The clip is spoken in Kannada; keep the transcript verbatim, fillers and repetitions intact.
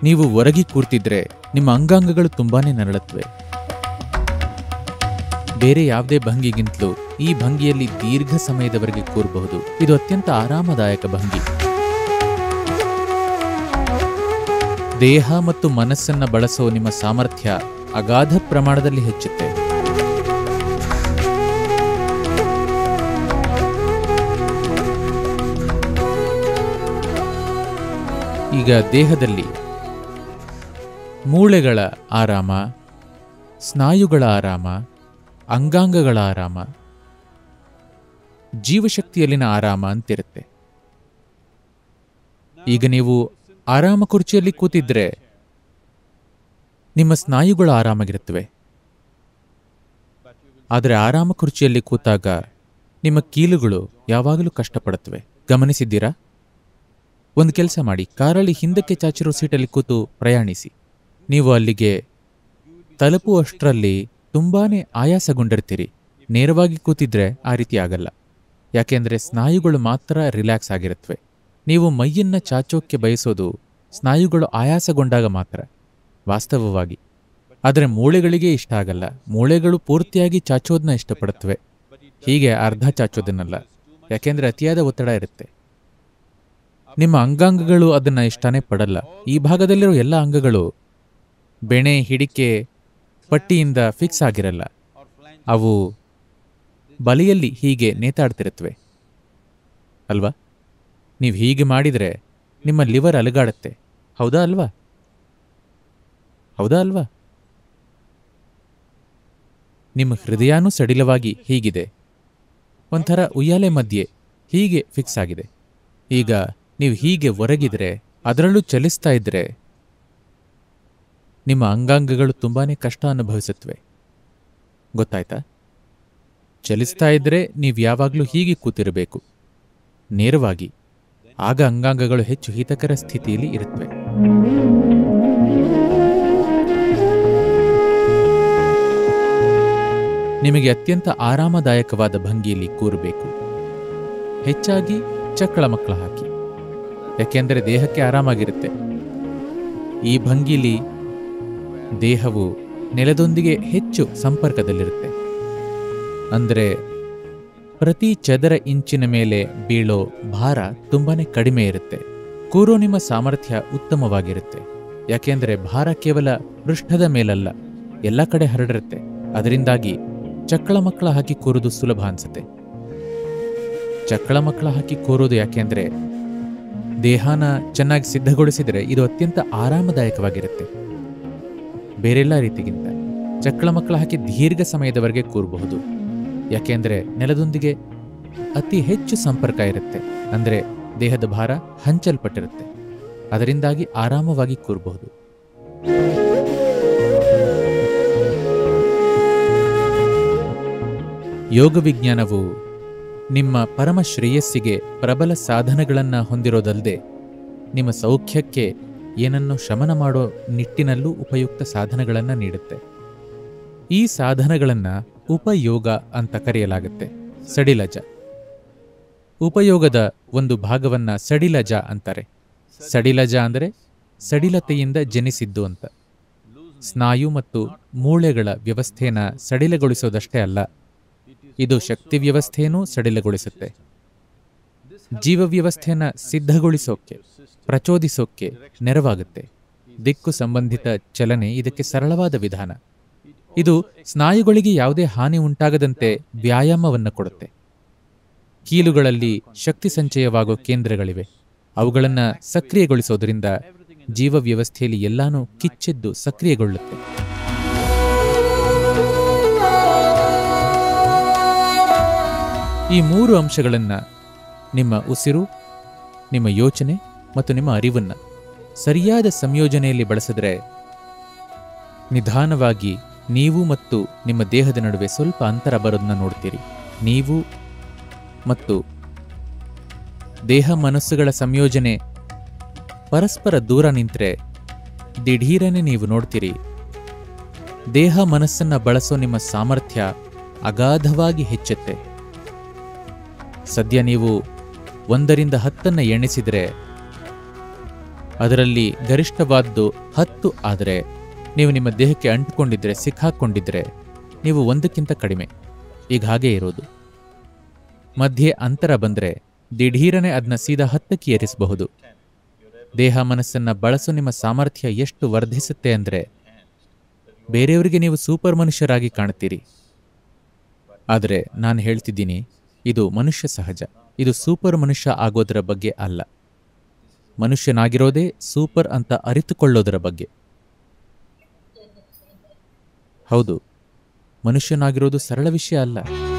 ನೀವು ಒರಗಿ ಕೂರ್ತಿದ್ರೆ ನಿಮ್ಮ ಅಂಗಾಂಗಗಳು ತುಂಬಾನೇ ನರಳುತ್ತವೆ. ಬೇರೆ ಯಾವುದೇ ಭಂಗಿಗಿಂತಲೂ ಈ ಭಂಗಿಯಲ್ಲಿ ದೀರ್ಘ ಸಮಯದವರೆಗೆ ಕೂರಬಹುದು. ಇದು ಅತ್ಯಂತ ಆರಾಮದಾಯಕ ಭಂಗಿ. ದೇಹ ಮತ್ತು ಮನಸ್ಸನ್ನ ಬಳಸೋ ನಿಮ್ಮ ಸಾಮರ್ಥ್ಯ ಅಗಾಧ ಪ್ರಮಾಣದಲ್ಲಿ ಹೆಚ್ಚುತ್ತೆ. ಈಗ ದೇಹದಲ್ಲಿ ಮೂಳೆಗಳ ಆರಾಮ, ಸ್ನಾಯುಗಳ ಆರಾಮ, ಅಂಗಾಂಗಗಳ ಆರಾಮ, ಜೀವಶಕ್ತಿಯಲ್ಲಿನ ಆರಾಮ ಅಂತಿರುತ್ತೆ. ಈಗ ನೀವು ಆರಾಮ ಕುರ್ಚಿಯಲ್ಲಿ ಕೂತಿದ್ರೆ ನಿಮ್ಮ ಸ್ನಾಯುಗಳು ಆರಾಮಾಗಿರುತ್ತವೆ. ಆದರೆ ಆರಾಮ ಕುರ್ಚಿಯಲ್ಲಿ ಕೂತಾಗ ನಿಮ್ಮ ಕೀಲುಗಳು ಯಾವಾಗಲೂ ಕಷ್ಟಪಡುತ್ತವೆ. ಗಮನಿಸಿದ್ದೀರಾ? ಒಂದು ಕೆಲಸ ಮಾಡಿ, ಕಾರಲ್ಲಿ ಹಿಂದಕ್ಕೆ ಚಾಚಿರೋ ಸೀಟಲ್ಲಿ ಕೂತು ಪ್ರಯಾಣಿಸಿ. ನೀವು ಅಲ್ಲಿಗೆ ತಲುಪುವಷ್ಟರಲ್ಲಿ ತುಂಬಾನೇ ಆಯಾಸಗೊಂಡಿರ್ತೀರಿ. ನೇರವಾಗಿ ಕೂತಿದ್ರೆ ಆ ರೀತಿ ಆಗಲ್ಲ. ಯಾಕೆಂದ್ರೆ ಸ್ನಾಯುಗಳು ಮಾತ್ರ ರಿಲ್ಯಾಕ್ಸ್ ಆಗಿರುತ್ತವೆ. ನೀವು ಮೈಯನ್ನ ಚಾಚೋಕ್ಕೆ ಬಯಸೋದು ಸ್ನಾಯುಗಳು ಆಯಾಸಗೊಂಡಾಗ ಮಾತ್ರ, ವಾಸ್ತವವಾಗಿ. ಆದರೆ ಮೂಳೆಗಳಿಗೆ ಇಷ್ಟ ಆಗಲ್ಲ. ಮೂಳೆಗಳು ಪೂರ್ತಿಯಾಗಿ ಚಾಚೋದನ್ನ ಇಷ್ಟಪಡುತ್ತವೆ, ಹೀಗೆ ಅರ್ಧ ಚಾಚೋದನ್ನಲ್ಲ. ಯಾಕೆಂದ್ರೆ ಅತಿಯಾದ ಒತ್ತಡ ಇರುತ್ತೆ. ನಿಮ್ಮ ಅಂಗಾಂಗಗಳು ಅದನ್ನ ಇಷ್ಟನೇ ಪಡಲ್ಲ. ಈ ಭಾಗದಲ್ಲಿರೋ ಎಲ್ಲ ಅಂಗಗಳು ಬೆಣೆ, ಹಿಡಿಕೆ, ಪಟ್ಟಿಯಿಂದ ಫಿಕ್ಸ್ ಆಗಿರಲ್ಲ. ಅವು ಬಲಿಯಲ್ಲಿ ಹೀಗೆ ನೇತಾಡ್ತಿರುತ್ತವೆ ಅಲ್ವಾ? ನೀವು ಹೀಗೆ ಮಾಡಿದರೆ ನಿಮ್ಮ ಲಿವರ್ ಅಲುಗಾಡುತ್ತೆ. ಹೌದಾ ಅಲ್ವಾ? ಹೌದಾ ಅಲ್ವಾ? ನಿಮ್ಮ ಹೃದಯನೂ ಸಡಿಲವಾಗಿ ಹೀಗಿದೆ, ಒಂಥರ ಉಯ್ಯಾಲೆ ಮಧ್ಯೆ ಹೀಗೆ ಫಿಕ್ಸ್ ಆಗಿದೆ. ಈಗ ನೀವು ಹೀಗೆ ಹೊರಗಿದ್ರೆ, ಅದರಲ್ಲೂ ಚಲಿಸ್ತಾ ಇದ್ರೆ ನಿಮ್ಮ ಅಂಗಾಂಗಗಳು ತುಂಬಾನೇ ಕಷ್ಟ ಅನುಭವಿಸುತ್ತವೆ. ಗೊತ್ತಾಯ್ತಾ? ಚಲಿಸ್ತಾ ಇದ್ರೆ ನೀವು ಯಾವಾಗಲೂ ಹೀಗೆ ಕೂತಿರಬೇಕು, ನೇರವಾಗಿ. ಆಗ ಅಂಗಾಂಗಗಳು ಹೆಚ್ಚು ಹಿತಕರ ಸ್ಥಿತಿಯಲ್ಲಿ ಇರುತ್ತವೆ. ನಿಮಗೆ ಅತ್ಯಂತ ಆರಾಮದಾಯಕವಾದ ಭಂಗಿಯಲ್ಲಿ ಕೂರಬೇಕು. ಹೆಚ್ಚಾಗಿ ಚಕ್ಕಳ ಮಕ್ಕಳ ಹಾಕಿ, ಯಾಕೆಂದರೆ ದೇಹಕ್ಕೆ ಆರಾಮಾಗಿರುತ್ತೆ. ಈ ಭಂಗಿಲಿ ದೇಹವು ನೆಲದೊಂದಿಗೆ ಹೆಚ್ಚು ಸಂಪರ್ಕದಲ್ಲಿರುತ್ತೆ. ಅಂದರೆ ಪ್ರತಿ ಚದರ ಇಂಚಿನ ಮೇಲೆ ಬೀಳೋ ಭಾರ ತುಂಬಾನೇ ಕಡಿಮೆ ಇರುತ್ತೆ. ಕೂರೋ ನಿಮ್ಮ ಸಾಮರ್ಥ್ಯ ಉತ್ತಮವಾಗಿರುತ್ತೆ. ಯಾಕೆಂದರೆ ಭಾರ ಕೇವಲ ಪೃಷ್ಠದ ಮೇಲಲ್ಲ, ಎಲ್ಲ ಕಡೆ ಹರಡಿರುತ್ತೆ. ಅದರಿಂದಾಗಿ ಚಕ್ಕಳ ಮಕ್ಕಳ ಹಾಕಿ ಕೂರೋದು ಸುಲಭ ಅನ್ಸುತ್ತೆ. ಚಕ್ಕಳ ಮಕ್ಕಳ ಹಾಕಿ ಕೂರೋದು ಯಾಕೆಂದ್ರೆ ದೇಹನ ಚೆನ್ನಾಗಿ ಸಿದ್ಧಗೊಳಿಸಿದರೆ ಇದು ಅತ್ಯಂತ ಆರಾಮದಾಯಕವಾಗಿರುತ್ತೆ. ಬೇರೆಲ್ಲ ರೀತಿಗಿಂತ ಚಕ್ಕಳ ಮಕ್ಕಳ ಹಾಕಿ ದೀರ್ಘ ಸಮಯದವರೆಗೆ ಕೂರಬಹುದು. ಯಾಕೆಂದ್ರೆ ನೆಲದೊಂದಿಗೆ ಅತಿ ಹೆಚ್ಚು ಸಂಪರ್ಕ ಇರುತ್ತೆ. ಅಂದರೆ ದೇಹದ ಭಾರ ಹಂಚಲ್ಪಟ್ಟಿರುತ್ತೆ. ಅದರಿಂದಾಗಿ ಆರಾಮವಾಗಿ ಕೂರಬಹುದು. ಯೋಗ ವಿಜ್ಞಾನವು ನಿಮ್ಮ ಪರಮ ಶ್ರೇಯಸ್ಸಿಗೆ ಪ್ರಬಲ ಸಾಧನಗಳನ್ನು ಹೊಂದಿರೋದಲ್ಲದೆ ನಿಮ್ಮ ಸೌಖ್ಯಕ್ಕೆ ಏನನ್ನು ಶಮನ ಮಾಡೋ ನಿಟ್ಟಿನಲ್ಲೂ ಉಪಯುಕ್ತ ಸಾಧನಗಳನ್ನು ನೀಡುತ್ತೆ. ಈ ಸಾಧನಗಳನ್ನು ಉಪಯೋಗ ಅಂತ ಕರೆಯಲಾಗುತ್ತೆ. ಸಡಿಲಜ. ಉಪಯೋಗದ ಒಂದು ಭಾಗವನ್ನ ಸಡಿಲಜ ಅಂತಾರೆ. ಸಡಿಲಜ ಅಂದರೆ ಸಡಿಲತೆಯಿಂದ ಜನಿಸಿದ್ದು ಅಂತ. ಸ್ನಾಯು ಮತ್ತು ಮೂಳೆಗಳ ವ್ಯವಸ್ಥೆನ ಸಡಿಲಗೊಳಿಸೋದಷ್ಟೇ ಅಲ್ಲ, ಇದು ಶಕ್ತಿ ವ್ಯವಸ್ಥೆಯನ್ನೂ ಸಡಿಲಗೊಳಿಸುತ್ತೆ. ಜೀವ ವ್ಯವಸ್ಥೆಯನ್ನು ಸಿದ್ಧಗೊಳಿಸೋಕೆ, ಪ್ರಚೋದಿಸೋಕೆ ನೆರವಾಗುತ್ತೆ. ದಿಕ್ಕು ಸಂಬಂಧಿತ ಚಲನೆ ಇದಕ್ಕೆ ಸರಳವಾದ ವಿಧಾನ. ಇದು ಸ್ನಾಯುಗಳಿಗೆ ಯಾವುದೇ ಹಾನಿ ಉಂಟಾಗದಂತೆ ವ್ಯಾಯಾಮವನ್ನು ಕೊಡುತ್ತೆ. ಕೀಲುಗಳಲ್ಲಿ ಶಕ್ತಿ ಸಂಚಯವಾಗೋ ಕೇಂದ್ರಗಳಿವೆ. ಅವುಗಳನ್ನು ಸಕ್ರಿಯಗೊಳಿಸೋದ್ರಿಂದ ಜೀವ ವ್ಯವಸ್ಥೆಯಲ್ಲಿ ಎಲ್ಲಾನು ಕಿಚ್ಚೆದ್ದು ಸಕ್ರಿಯಗೊಳ್ಳುತ್ತೆ. ಈ ಮೂರು ಅಂಶಗಳನ್ನು, ನಿಮ್ಮ ಉಸಿರು, ನಿಮ್ಮ ಯೋಚನೆ ಮತ್ತು ನಿಮ್ಮ ಅರಿವನ್ನು ಸರಿಯಾದ ಸಂಯೋಜನೆಯಲ್ಲಿ ಬಳಸಿದ್ರೆ ನಿಧಾನವಾಗಿ ನೀವು ಮತ್ತು ನಿಮ್ಮ ದೇಹದ ನಡುವೆ ಸ್ವಲ್ಪ ಅಂತರ ಬರೋದನ್ನ ನೋಡ್ತೀರಿ. ನೀವು ಮತ್ತು ದೇಹ ಮನಸ್ಸುಗಳ ಸಂಯೋಜನೆ ಪರಸ್ಪರ ದೂರ ನಿಂತರೆ ದಿಢೀರನೆ ನೀವು ನೋಡ್ತೀರಿ ದೇಹ ಮನಸ್ಸನ್ನ ಬಳಸೋ ನಿಮ್ಮ ಸಾಮರ್ಥ್ಯ ಅಗಾಧವಾಗಿ ಹೆಚ್ಚುತ್ತೆ. ಸದ್ಯ ನೀವು ಒಂದರಿಂದ ಹತ್ತನ್ನ ಎಣಿಸಿದರೆ ಅದರಲ್ಲಿ ಗರಿಷ್ಠವಾದ್ದು ಹತ್ತು ಆದರೆ ನೀವು ನಿಮ್ಮ ದೇಹಕ್ಕೆ ಅಂಟಿಕೊಂಡಿದ್ರೆ, ಸಿಕ್ಕಾಕೊಂಡಿದ್ರೆ ನೀವು ಒಂದಕ್ಕಿಂತ ಕಡಿಮೆ. ಈಗ ಹಾಗೇ ಇರೋದು. ಮಧ್ಯೆ ಅಂತರ ಬಂದರೆ ದಿಢೀರನೆ ಅದನ್ನ ಸೀದಾ ಹತ್ತಕ್ಕೆ ಏರಿಸಬಹುದು. ದೇಹ ಮನಸ್ಸನ್ನ ಬಳಸೋ ನಿಮ್ಮ ಸಾಮರ್ಥ್ಯ ಎಷ್ಟು ವರ್ಧಿಸುತ್ತೆ ಅಂದರೆ ಬೇರೆಯವರಿಗೆ ನೀವು ಸೂಪರ್ ಮನುಷ್ಯರಾಗಿ ಕಾಣ್ತೀರಿ. ಆದರೆ ನಾನು ಹೇಳ್ತಿದ್ದೀನಿ, ಇದು ಮನುಷ್ಯ ಸಹಜ. ಇದು ಸೂಪರ್ ಮನುಷ್ಯ ಆಗೋದರ ಬಗ್ಗೆ ಅಲ್ಲ. ಮನುಷ್ಯನಾಗಿರೋದೇ ಸೂಪರ್ ಅಂತ ಅರಿತುಕೊಳ್ಳೋದರ ಬಗ್ಗೆ. ಹೌದು, ಮನುಷ್ಯನಾಗಿರೋದು ಸರಳ ವಿಷಯ ಅಲ್ಲ.